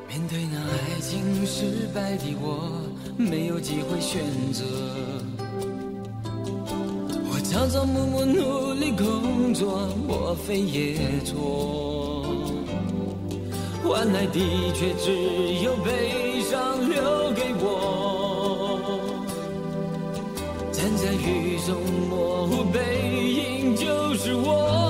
面对那爱情失败的我，没有机会选择。我朝朝暮暮努力工作，莫非也错？换来的却只有悲伤留给我。站在雨中模糊背影就是我。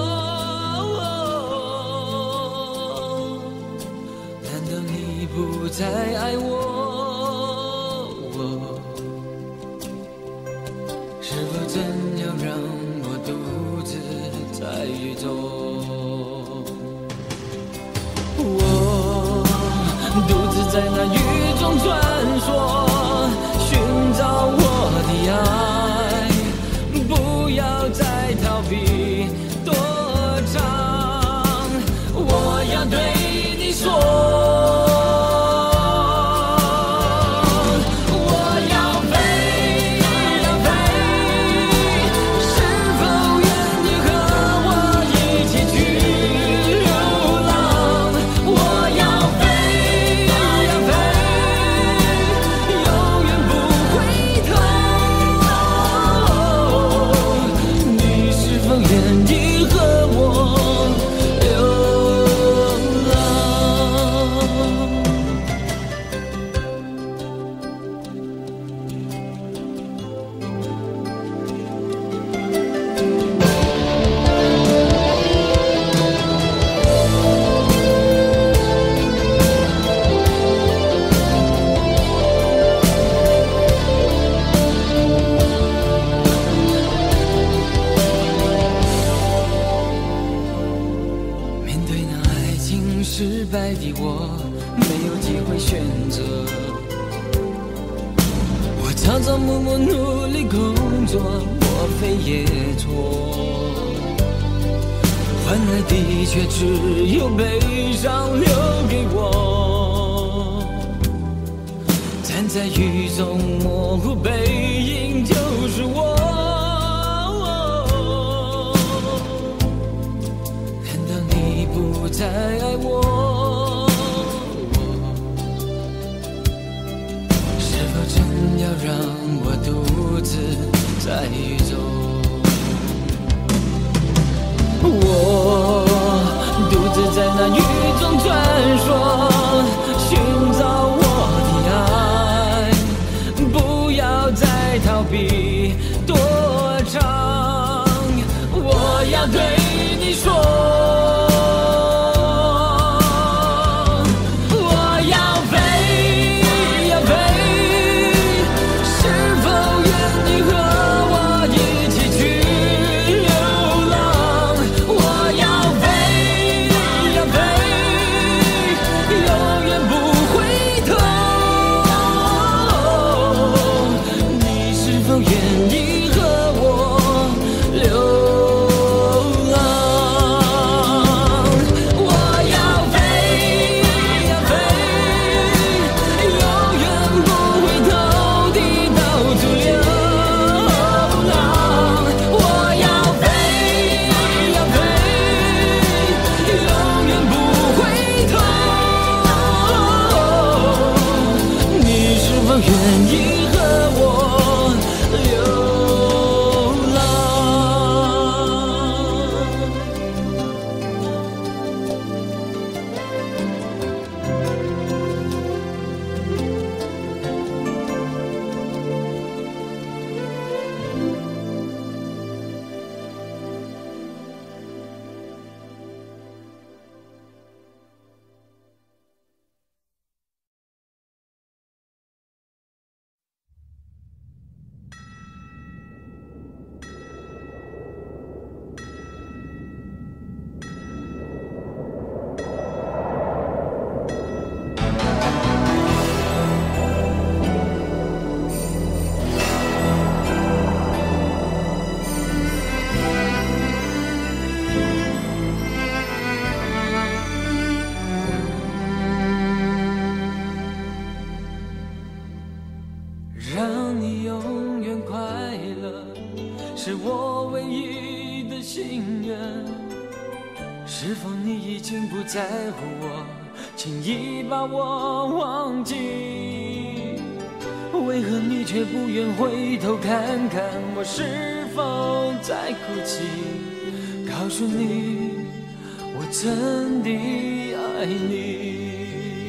不再爱我，是否真要让我独自在雨中？我独自在那雨中穿梭，寻找我的爱，不要再逃避躲藏，我要对你说。失败的我没有机会选择，我朝朝暮暮努力工作，莫非也错？换来的却只有悲伤留给我。站在雨中模糊背影就是我。难道你不再爱我？要让我独自在雨中，我独自在那雨中穿梭，寻找我的爱，不要再逃避躲藏，我要对你说。让你永远快乐，是我唯一的心愿。是否你已经不在乎我， 轻易把我忘记。为何你却不愿回头看看我是否在哭泣？告诉你，我真的爱你，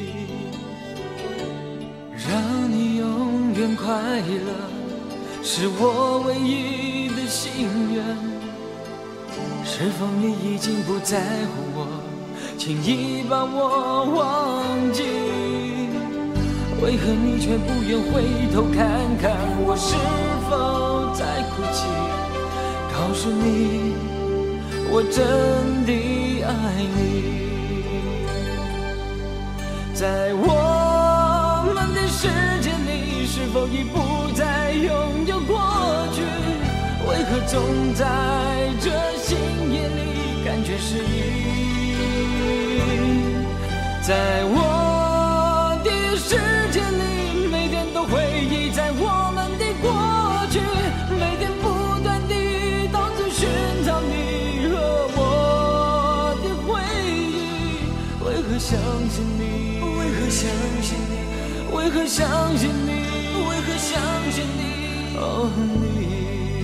让你永远快乐，是我唯一的心愿。是否你已经不在乎我，轻易把我忘记？为何你却不愿回头看看我是否在哭泣？告诉你，我真的爱你。在我们的世界里，是否已不再拥有过去？为何总在这心夜里感觉失忆？在我的世界里，每天都回忆在我们的过去，每天不断地到处寻找你和我的回忆。为何相信你？为何相信你？为何相信你？为何相信你？哦，你。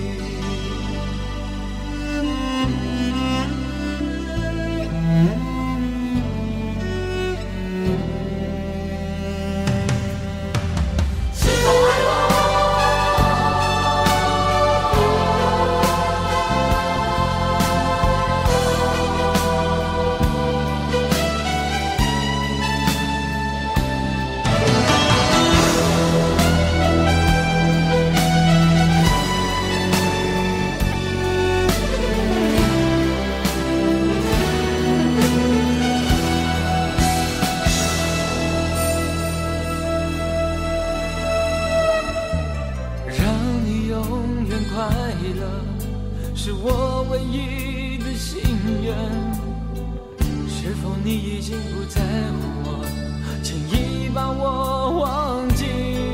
是我唯一的心愿。是否你已经不在乎我，轻易把我忘记？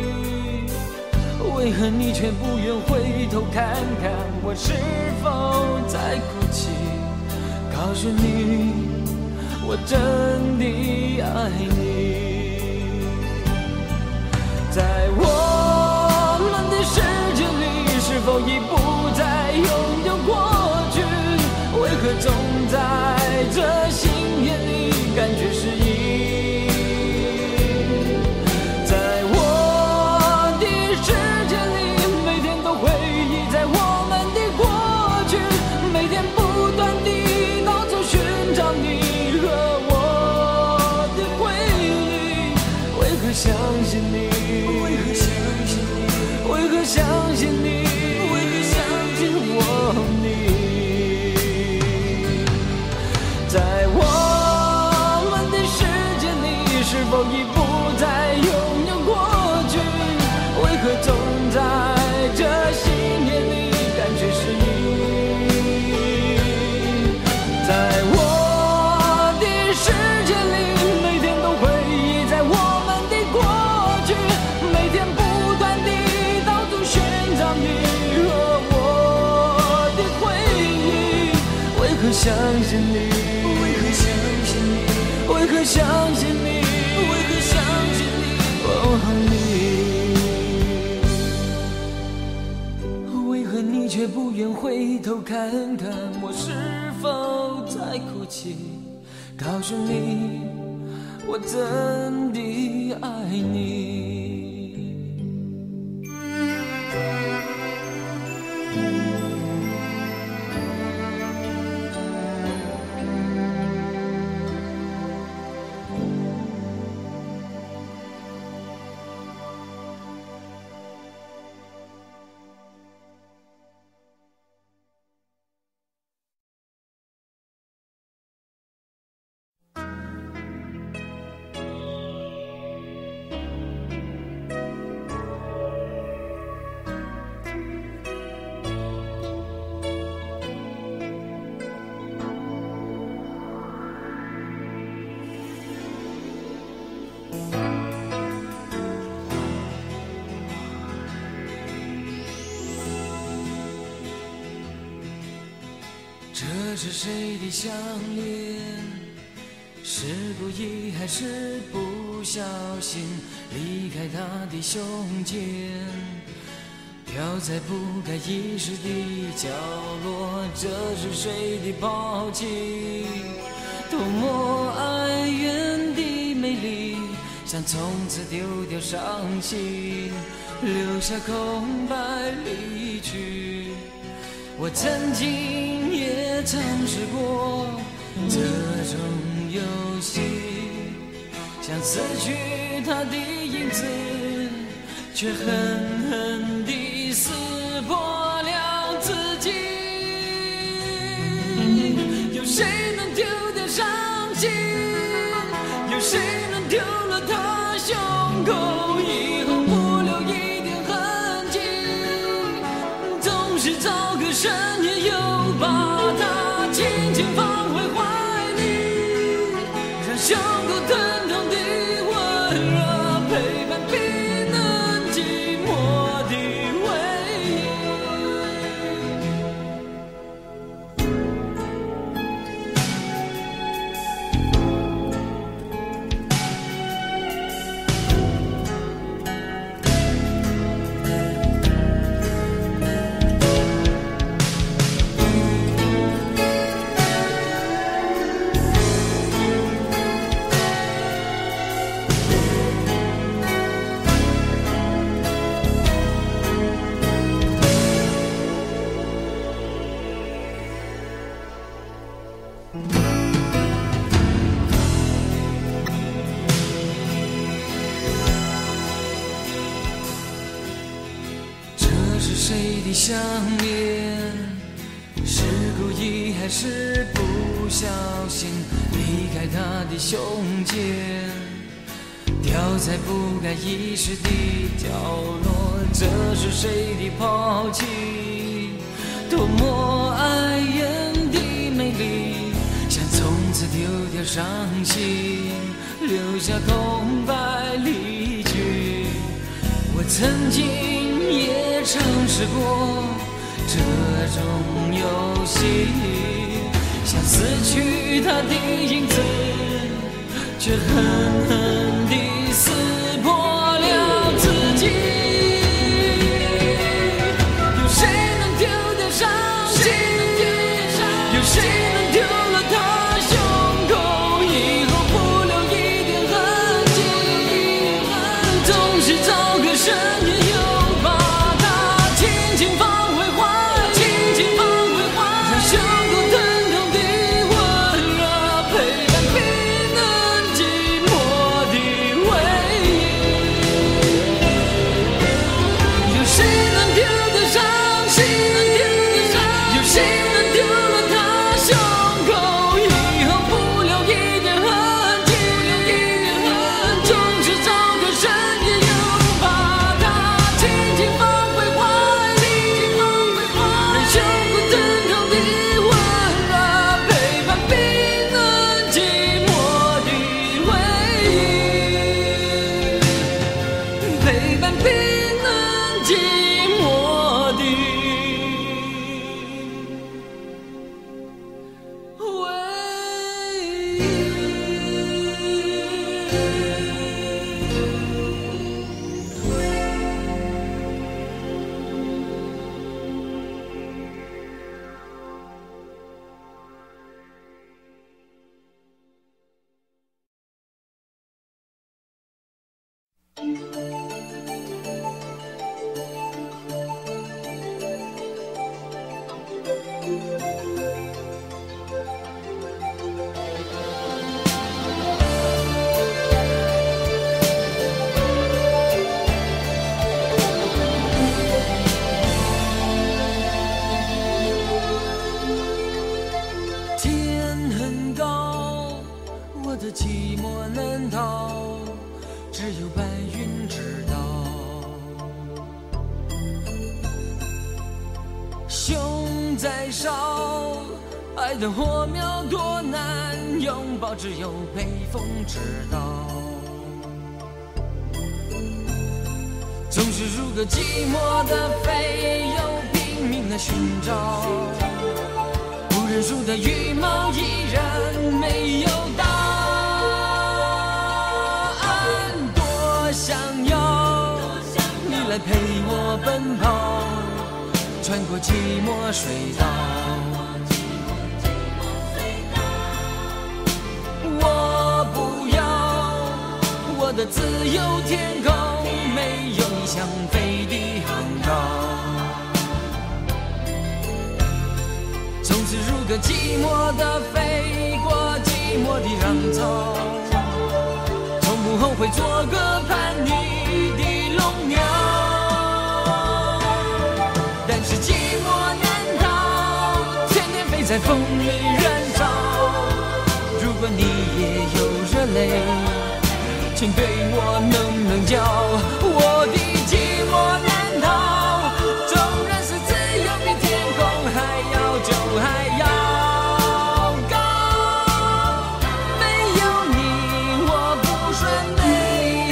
为何你却不愿回头看看我是否在哭泣？告诉你，我真的爱你。在我们的世界里，是否已不再拥有过去？为何总在这心夜里感觉失忆？在我的世界里，每天都回忆在我们的过去，每天不断地到处寻找你和我的回忆。为何相信你？为何相信你？为何相信你？在我们的世界里，是否已不再拥有过去？为何总在这心夜里感觉失忆？在我的世界里，每天都回忆在我们的过去，每天不断地到处寻找你和我的回忆。为何相信你？为何相信你？为何相信你？哦，你为何你却不愿回头看看我是否在哭泣？告诉你，我真的爱你。这是谁的项链？是是故意还是不小心离开他的胸间，掉在不该遗失的角落，这是谁的抛弃？多么哀怨的美丽，想从此丢掉伤心，留下空白离去。我曾经也尝试过这种游戏，想撕去他的影子，却狠狠地撕破了自己。有谁能丢掉伤心？有谁能丢了他胸口，以后不留一点痕迹？总是找个深夜又把他轻轻放回怀里，让胸口疼痛的温热陪伴冰冷寂寞的回忆。是谁的项链？是故意还是不小心离开他的胸间，掉在不该遗失的角落，这是谁的抛弃？多么哀怨的美丽，想从此丢掉伤心，留下空白离去。我曾经也尝试过这种游戏，想撕去他的影子，却狠狠地撕破了自己。有谁能丢掉伤心？有谁能丢了他胸口，以后不留一点痕迹？总是找个深夜又把它轻轻放回怀里，让胸口疼痛的温热陪伴冰冷寂寞的回忆。有谁能丢掉伤心？有谁能丢了他胸口，以后不留一点痕迹？总是找个深夜又把它轻轻放回怀里，让胸口疼痛的温热陪伴冰冷寂寞的回忆，陪伴冰冷寂寞的回忆。天很高，我的寂寞难逃，只有白云知道。胸在烧，爱的火苗多难拥抱，只有北风知道。总是如个寂寞的飞友，拼命的寻找，不认输的羽毛依然没有到。 想要你来陪我奔跑，穿过寂寞隧道。我不要我的自由天空，没有你想飞的航道。从此如个寂寞的飞过寂寞的浪潮，从不后悔做个叛逆的龙鸟。但是寂寞难逃，天天飞在风里燃烧。如果你也有热泪，请对我能不能叫我的寂寞难逃，纵然是自由比天空还要久还要高，没有你我不算美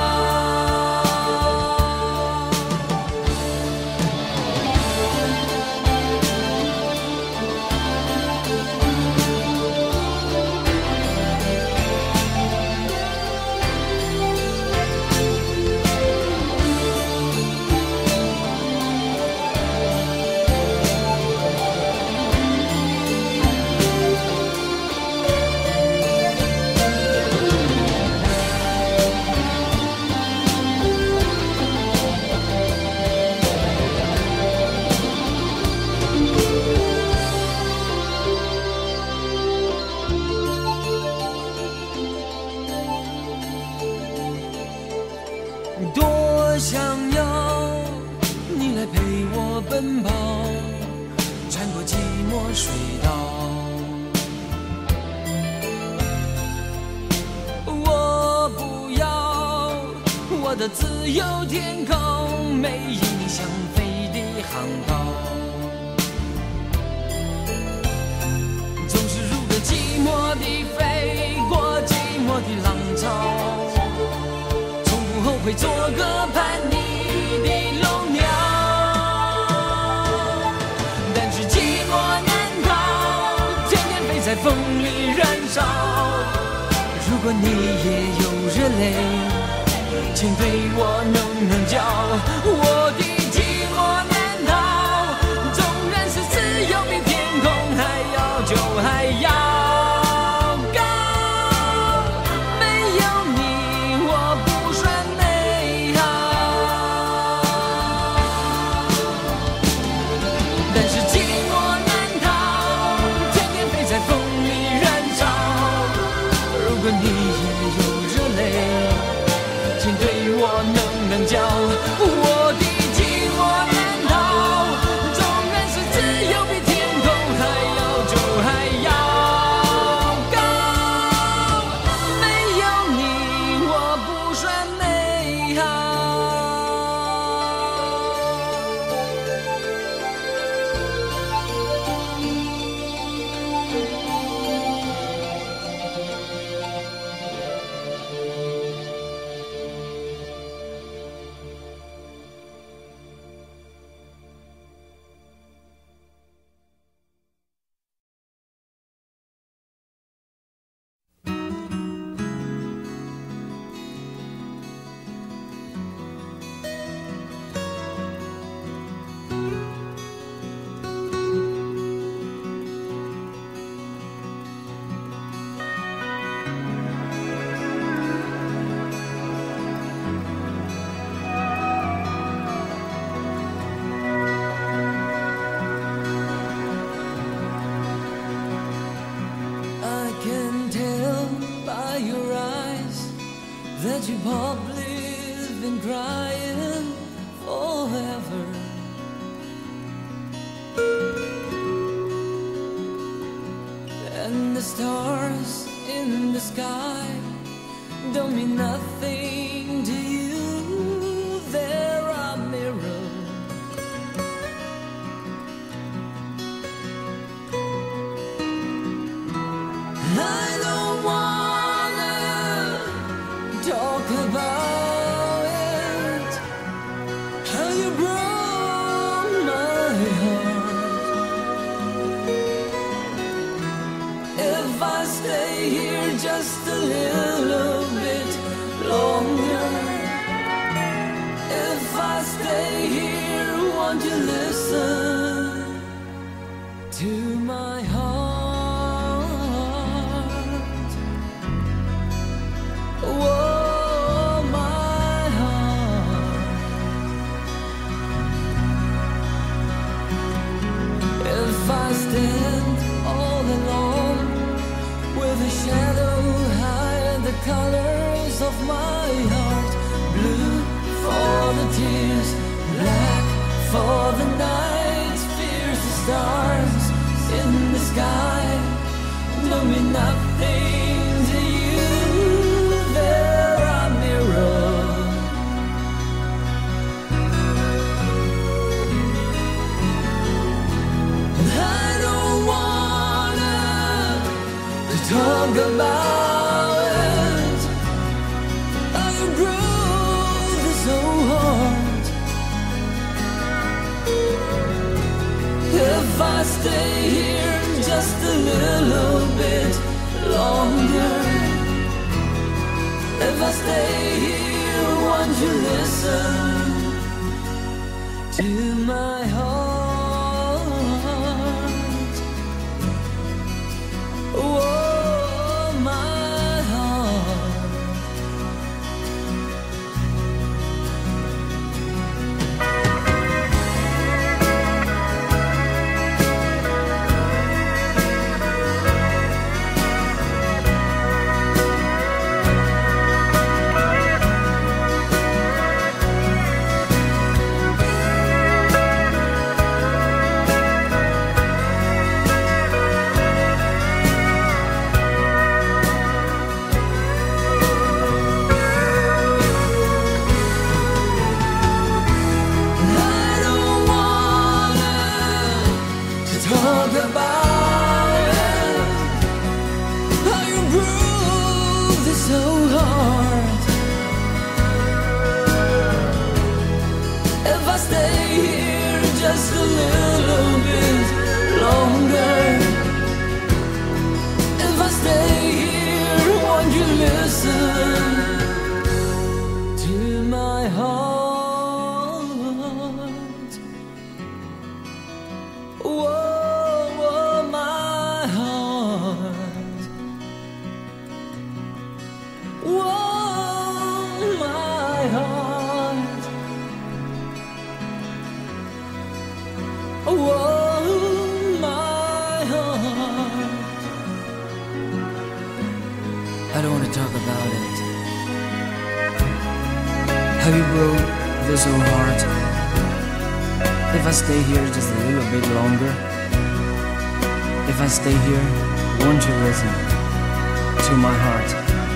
多想要你来陪我奔跑，穿过寂寞隧道。我不要我的自由天空，没有你想飞的航道。总是如个寂寞的飞过寂寞的浪潮，后悔做个叛逆的龙鸟。但是寂寞难逃，天天飞在风里燃烧。如果你也有热泪，请对我能叫我的寂寞难逃，纵然是自由比天空还要久还要叫我的寂寞难逃，纵然是自由比天空还要久还要高，没有你我不算美好。That you probably been crying forever. And the stars in the sky don't mean nothing to you. They're a mirror. I don't wanna talk about it, how you broke my heart. If I stay here just a little bit longer, want you to listen to my heart. Oh, my heart. If I stand all alone with a shadow hide the colors of my heart, blue for the tears, black for the night, fierce the stars in the sky don't mean nothing to you. They're a mirror. And I don't wanna talk about it. I grew so hard. If I stay here just a little bit longer, if I stay here, won't you listen to my heart? Oh, my heart. Talk about it. How you bruised it so hard. If I stay here just a little bit longer, if I stay here, won't you listen to my heart? Whoa. Whoa, my heart. Whoa, my heart. I don't want to talk about it. How you broke this so hard. If I stay here just a little bit longer, if I stay here, won't you listen to my heart?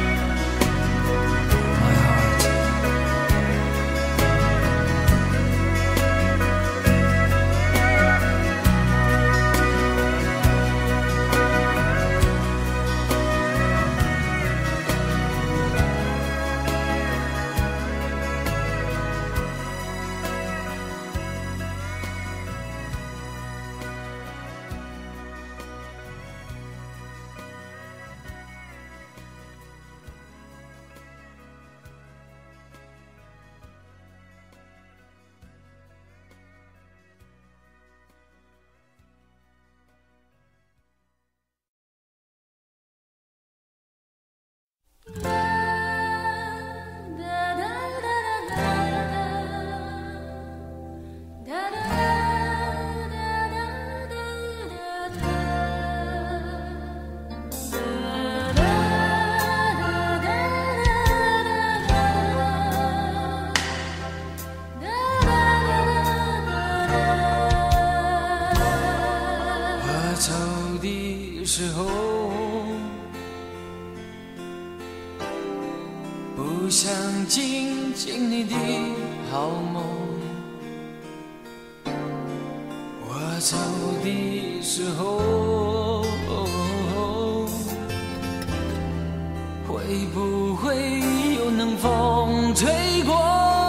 时候不想惊醒你的好梦，我走的时候会不会有冷风吹过，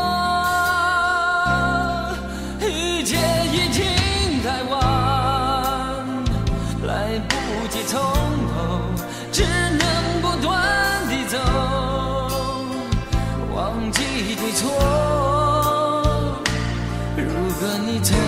一切已经太晚，来不及从头，只能不断地走，忘记对错。如果你曾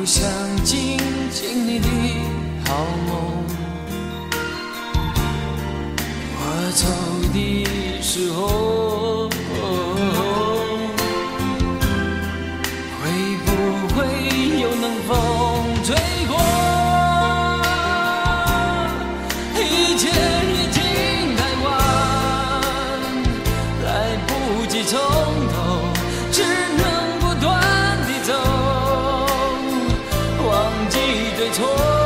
不想惊醒你的好梦。我走的时候，会不会有冷风吹过？一切已经太晚，来不及从头，只能不断地走，忘记对错。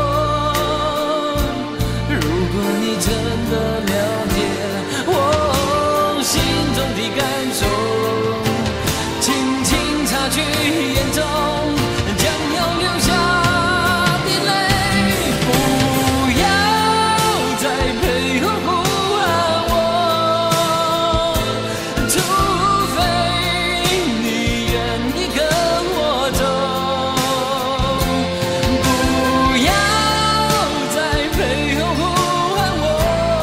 如果你真的了解我心中的感受，轻轻擦去眼中将要流下的泪，不要再背后呼喊我，除非你愿意跟我走。不要再背后呼喊我，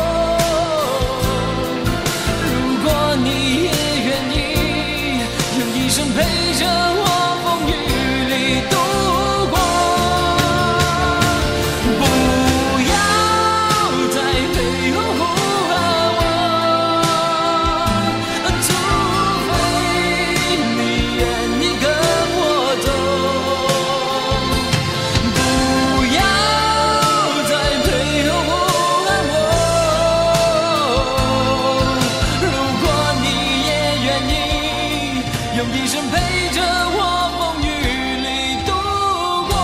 如果你也愿意用一生陪着我风雨里度过。不要再背后呼喊我，除非你愿意跟我走。不要再背后呼喊我，如果你也愿意用一生陪着我风雨里度过。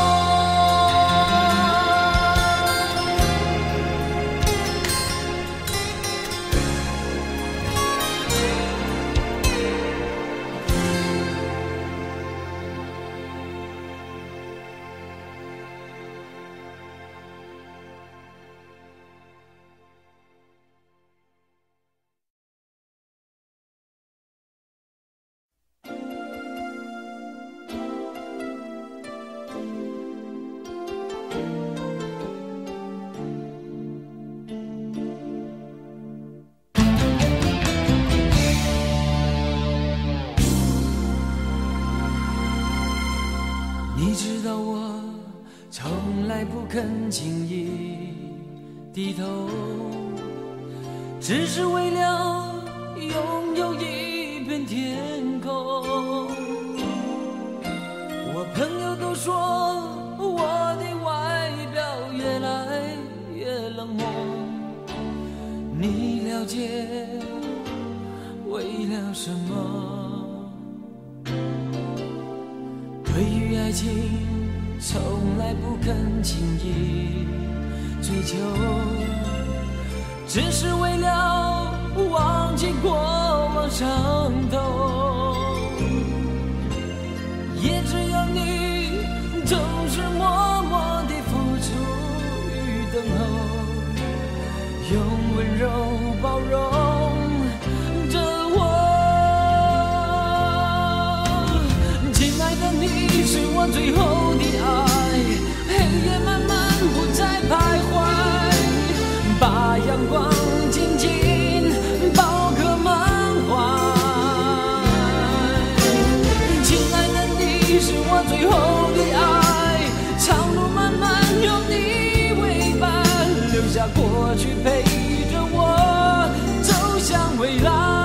你知道我从来不肯轻易低头，只是为了拥有一片天空。我朋友都说我的外表越来越冷漠，你了解为了什么？对于爱情从来不肯轻易追求，只是为了忘记过往伤痛。也只有你总是默默地付出与等候，用温柔包容着我。亲爱的，你是我最后的爱，黑夜慢慢不再徘徊，把阳光紧紧抱刻满怀。亲爱的，你是我最后的爱，长路漫漫有你为伴，留下过去陪着我走向未来。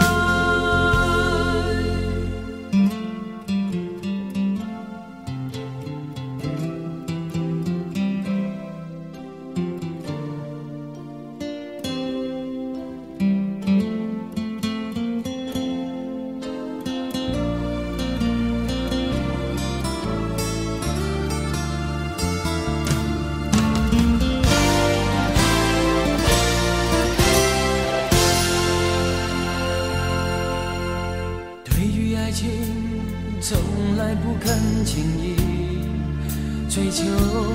从来不肯轻易追求，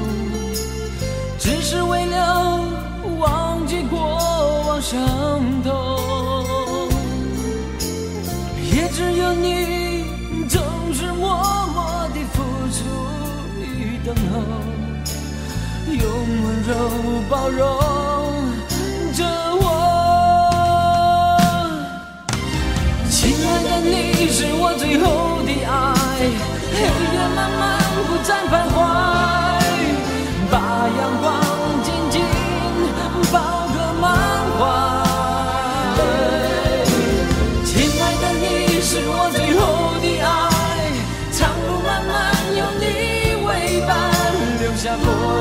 只是为了忘记过往伤痛。也只有你总是默默地付出与等候，用温柔包容着我。亲爱的，你是我最后的爱，黑夜慢慢不再徘徊，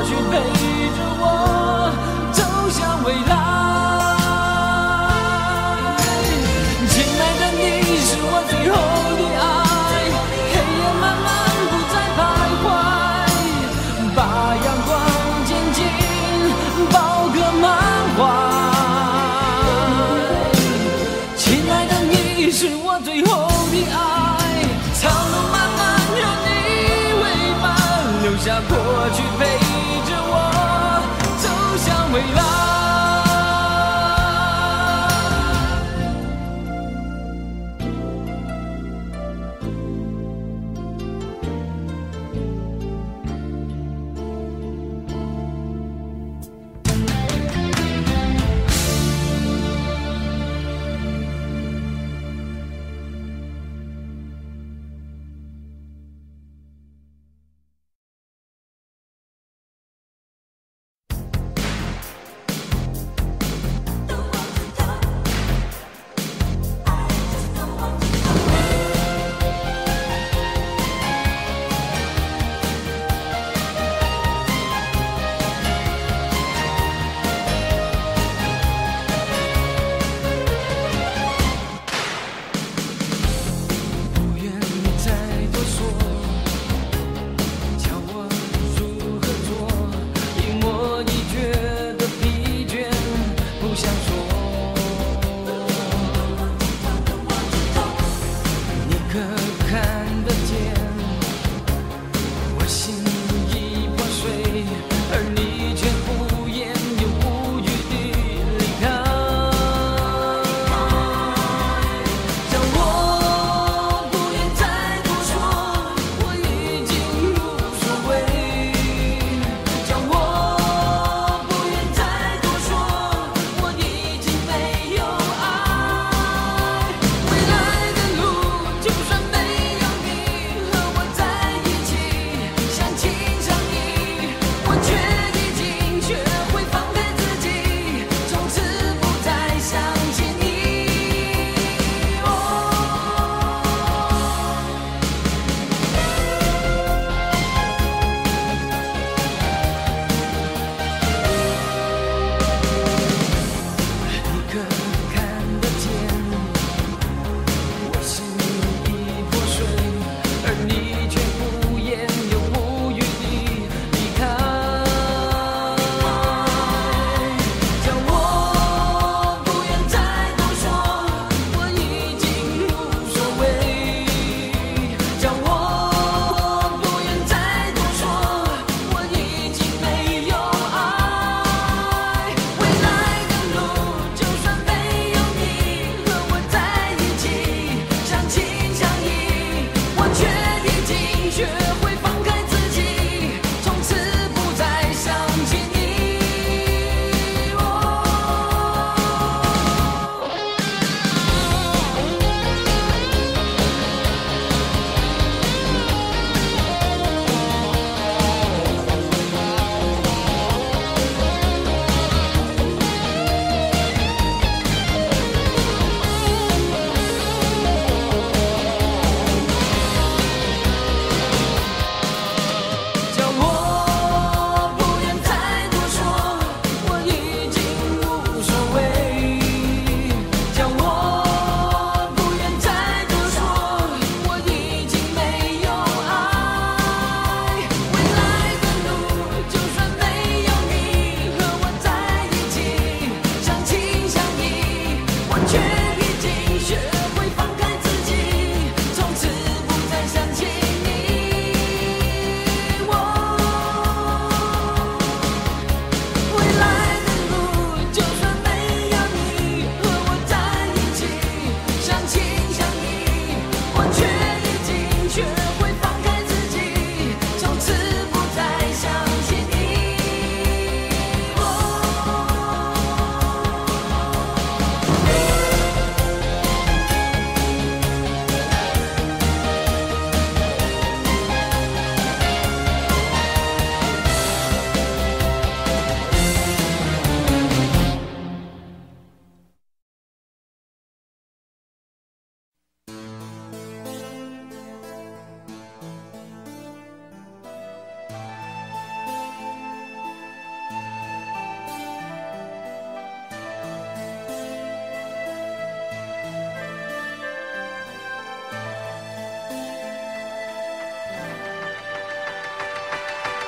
去陪着我走向未来。亲爱的，你是我最后的爱，黑夜慢慢不再徘徊，把阳光渐渐包个满怀。亲爱的，你是我最后的爱，长路漫漫有你为伴，留下过去陪着我走向未来。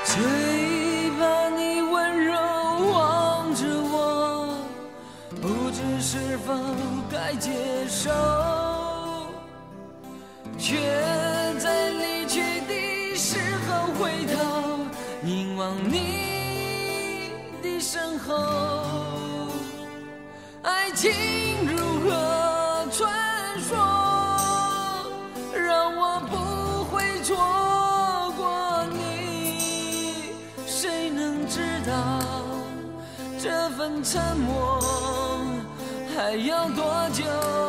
最怕你温柔望着我，不知是否该接受，却在离去的时候回头凝望你的身后。爱情如何传说，让我不会错过你，谁能知道这份沉默还要多久？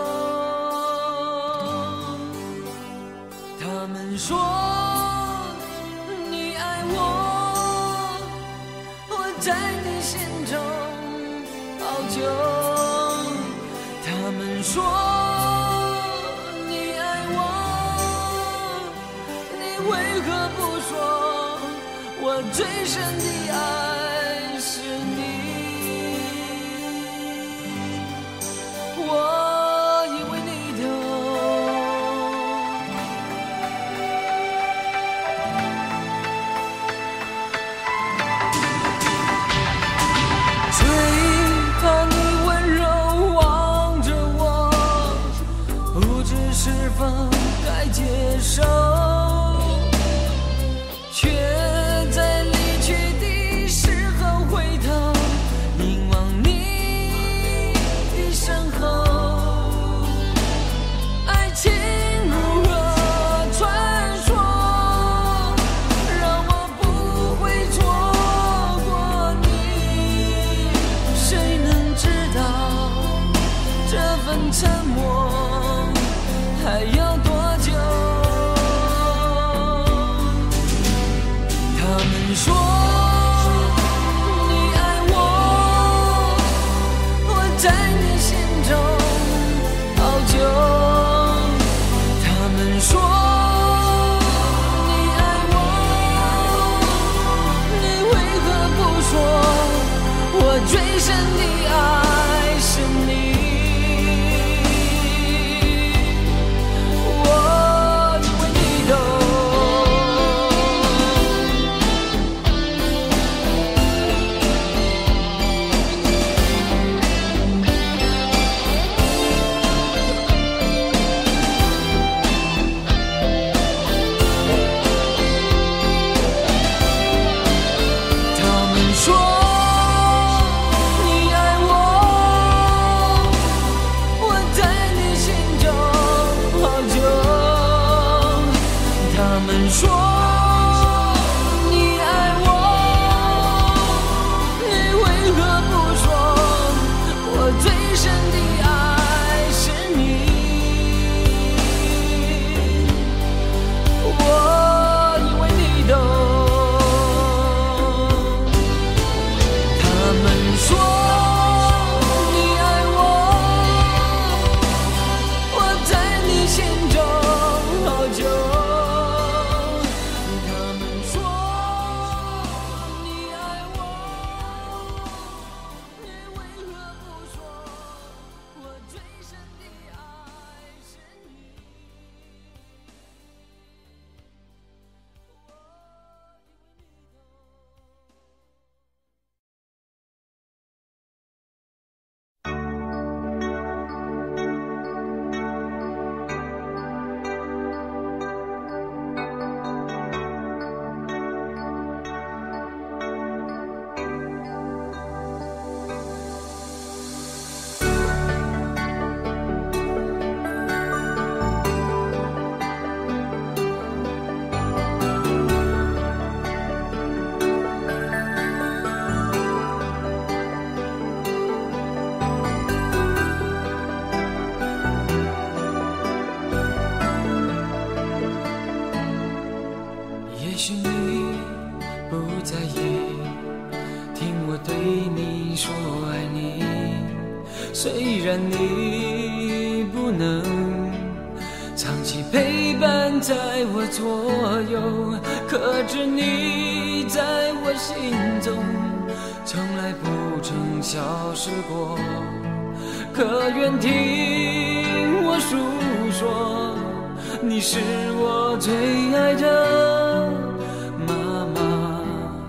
他们说你爱我，我在你心中好久。他们说你爱我，你为何不说我最深的爱是你？我以为你懂。最怕你温柔望着我，不知是否该接受，却在离去的时候回头凝望你的身后。爱情如何传说，让我不会错过你，谁能知道这份沉默还要多久？他们说你爱我，我在你心中好久。他们说你爱我，你为何不说我最深的爱是你？我以为你懂。他们说你爱我，我在你心中好久。他们说你爱我，你为何不说我最深的爱是你？我以为你懂。他们说你爱我，我在你心中好久。他们说你爱我，你为何不说我最深的爱是你？也许你不在意听我对你说爱你，虽然你不能长期陪伴在我左右，可知你在我心中从来不曾消失过。可愿听我诉说，你是我最爱的妈妈。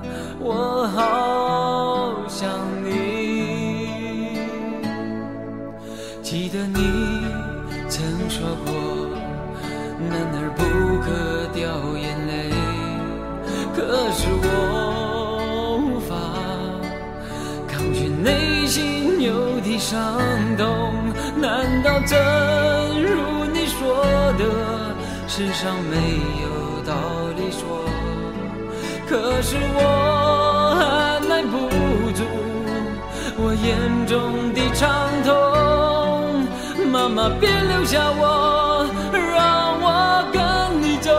可是我无法抗拒内心有的伤痛。难道真如你说的，世上没有道理说？可是我按耐不住我眼中的伤痛。妈妈别留下我，让我跟你走。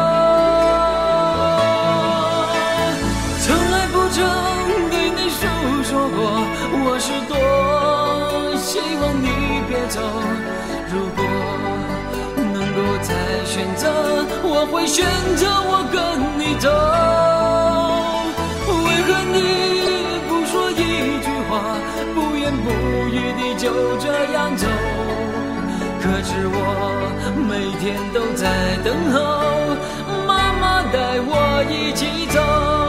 从来不曾对你诉说过，我是多希望你别走。如果能够再选择，我会选择我跟你走。为何你不说一句话，不言不语地就这样走？可是我每天都在等候，妈妈带我一起走。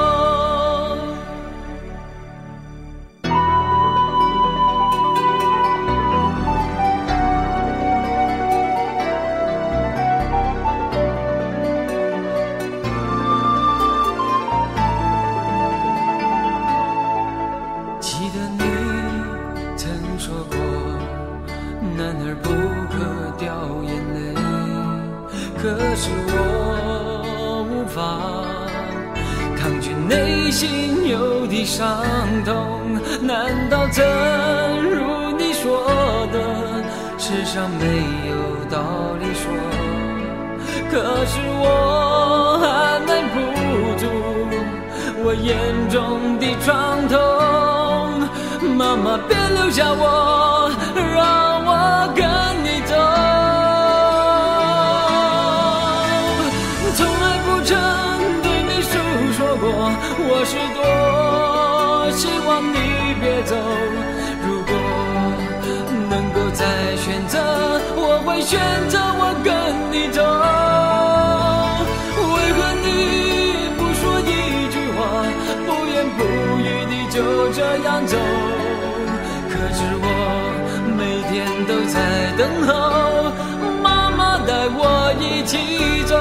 可是我无法抗拒内心有的伤痛。难道真如你说的，世上没有道理说？可是我按耐不住我眼中的伤痛。妈妈别留下我，让我跟你走。我是多希望你别走。如果能够再选择，我会选择我跟你走。为何你不说一句话，不言不语地就这样走？可是我每天都在等候，妈妈带我一起走。